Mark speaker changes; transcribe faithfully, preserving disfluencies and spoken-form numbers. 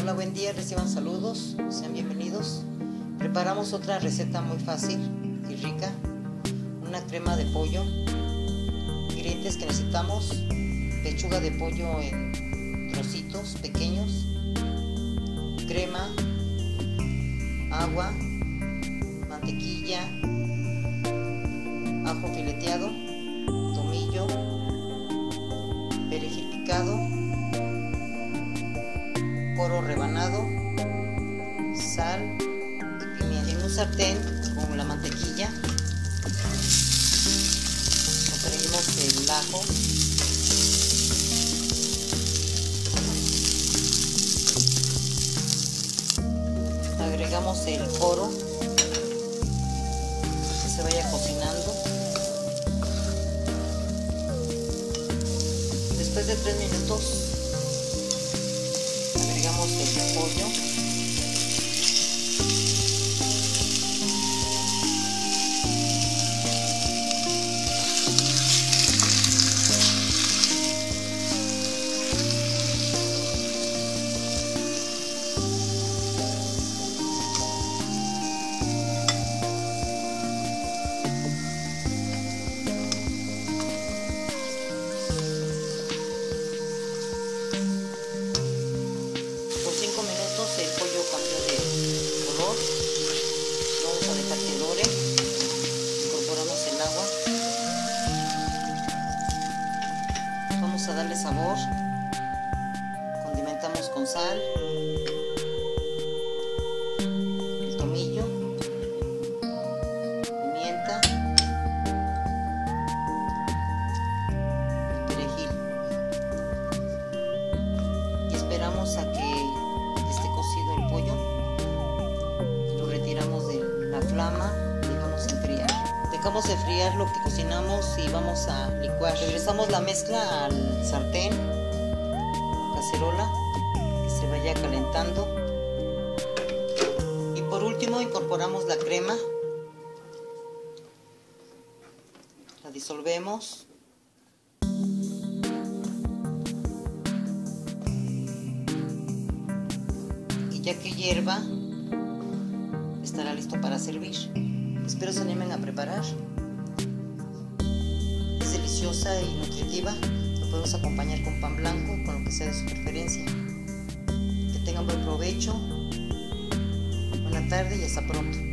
Speaker 1: Hola, buen día, reciban saludos, sean bienvenidos. Preparamos otra receta muy fácil y rica, una crema de pollo. Ingredientes que necesitamos: pechuga de pollo en trocitos pequeños, crema, agua, mantequilla, ajo fileteado, tomillo, perejil picado, poro rebanado, sal y pimienta. En un sartén con la mantequilla sofreímos el ajo, agregamos el poro, que se vaya cocinando. Después de tres minutos agregamos el pollo, el pollo cambió de color, vamos a dejar que dore, incorporamos el agua, vamos a darle sabor, condimentamos con sal, el tomillo, pimienta, el perejil, y esperamos a que esté cocido el pollo. Lo retiramos de la flama y dejamos enfriar. Dejamos enfriar lo que cocinamos y vamos a licuar. Regresamos la mezcla al sartén, cacerola, que se vaya calentando. Y por último incorporamos la crema, la disolvemos. Ya que hierva, estará listo para servir. Espero se animen a preparar. Es deliciosa y nutritiva. Lo podemos acompañar con pan blanco, con lo que sea de su preferencia. Que tengan buen provecho. Buena tarde y hasta pronto.